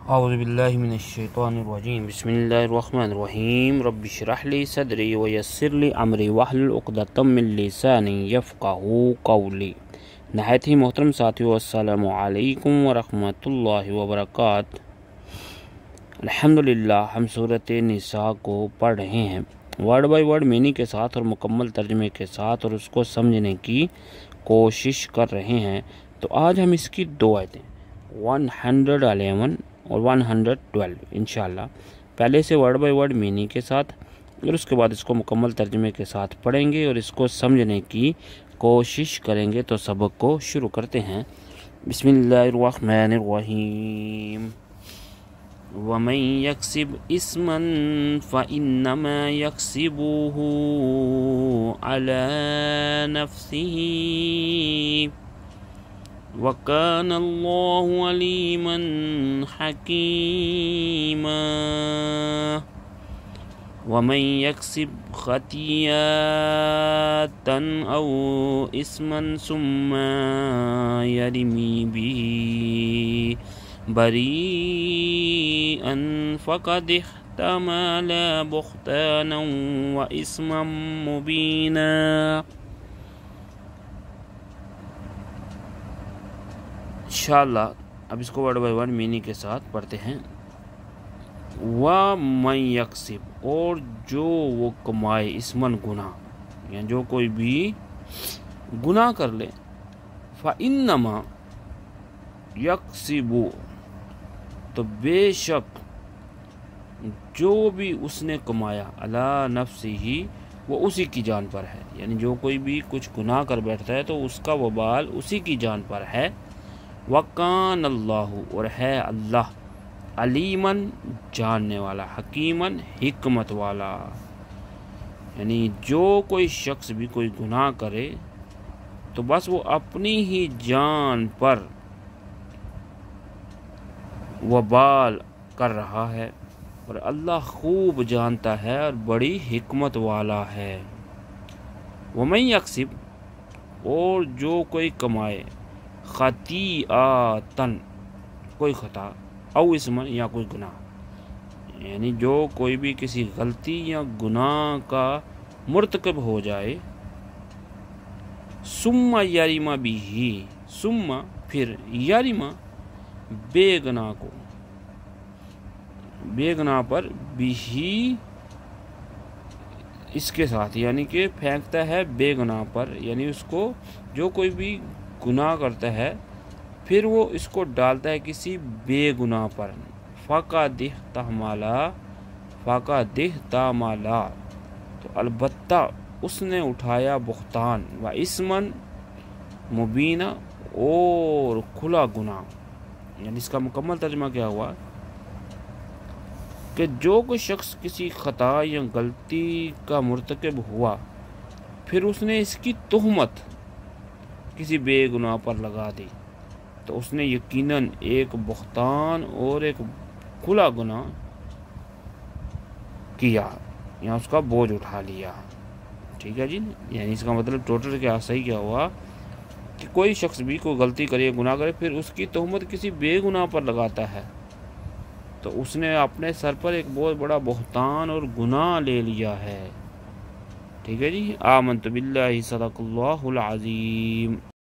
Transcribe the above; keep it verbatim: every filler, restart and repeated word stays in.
اعوذ باللہ من الشیطان الرجیم بسم اللہ الرحمن الرحیم رب اشرح لی صدری ویسر لی امری واحلل عقدۃ من لسانی یفقہوا قولی۔ نہایت ہی محترم ساتھیو، السلام علیکم ورحمۃ اللہ وبرکاتہ۔ الحمدللہ ہم سورۃ نساء کو پڑھ رہے ہیں ورڈ بائی ورڈ میننگ کے ساتھ اور مکمل ترجمے کے ساتھ، اور اس کو سمجھنے کی کوشش کر رہے ہیں۔ تو آج ہم اس کی دو آیتیں ون ہنڈریڈ الیون اور ون ہنڈریڈ ٹویلو انشاءاللہ پہلے سے ورڈ بائی ورڈ میننگ کے ساتھ اور اس کے بعد اس کو مکمل ترجمے کے ساتھ پڑھیں گے اور اس کو سمجھنے کی کوشش کریں گے۔ تو سبق کو شروع کرتے ہیں۔ بسم اللہ الرحمن الرحیم۔ وَمَن يَكْسِبْ إِثْمًا فَإِنَّمَا يَكْسِبُهُ عَلَى نَفْسِهِ وَكَانَ اللَّهُ عَلِيمًا حَكِيمًا۔ وَمَن يَكْسِبْ خَطِيئَةً أَوْ إِثْمًا ثُمَّ يَرْمِ بِهِ بَرِيئًا فَقَدِ احْتَمَلَ بُهْتَانًا وَإِثْمًا مُبِينًا۔ انشاءاللہ اب اس کو ورڈ بائی ورڈ میننگ کے ساتھ پڑھتے ہیں۔ وَمَن یکسب، اور جو وہ کمائے، اسمن گناہ، یعنی جو کوئی بھی گناہ کر لے، فَإِنَّمَا یکسب، تو بے شک جو بھی اس نے کمایا، علی نفسہ، وہ اسی کی جان پر ہے۔ یعنی جو کوئی بھی کچھ گناہ کر بیٹھتا ہے تو اس کا وبال اسی کی جان پر ہے۔ وَقَانَ اللَّهُ، اور ہے اللہ، علیماً جاننے والا، حکیماً حکمت والا۔ یعنی جو کوئی شخص بھی کوئی گناہ کرے تو بس وہ اپنی ہی جان پر وبال کر رہا ہے، اور اللہ خوب جانتا ہے اور بڑی حکمت والا ہے۔ وَمَن یکسب، اور جو کوئی کمائے، خطیئۃً، کوئی خطا، او اسم، یا کوئی گناہ، یعنی جو کوئی بھی کسی غلطی یا گناہ کا مرتکب ہو جائے، ثم یرم بہ، ثم پھر، یرم بے گناہ کو، بے گناہ پر، بہ اس کے ساتھ، یعنی کہ پھینکتا ہے بے گناہ پر، یعنی اس کو جو کوئی بھی گناہ کرتا ہے پھر وہ اس کو ڈالتا ہے کسی بے گناہ پر، فَقَدِ احْتَمَلَ، فَقَدِ احْتَمَلَ، تو البتہ اس نے اٹھایا بہتان، وَإِثْمًا مُبِينًا، اور کھلا گناہ۔ یعنی اس کا مکمل ترجمہ کیا ہوا کہ جو کوئی شخص کسی خطا یا غلطی کا مرتکب ہوا، پھر اس نے اس کی تہمت کسی بے گناہ پر لگا دی، تو اس نے یقیناً ایک بہتان اور ایک کھلا گناہ کیا، یا اس کا بوجھ اٹھا لیا۔ ٹھیک ہے جی، یعنی اس کا مطلب ٹوٹل کیا صحیح کیا ہوا کہ کوئی شخص بھی کوئی غلطی کرے، گناہ کرے، پھر اس کی تہمت کسی بے گناہ پر لگاتا ہے، تو اس نے اپنے سر پر ایک بہت بڑا بہتان اور گناہ لے لیا ہے۔ ٹھیک ہے جی، آمنت باللہ، صدق اللہ العظیم۔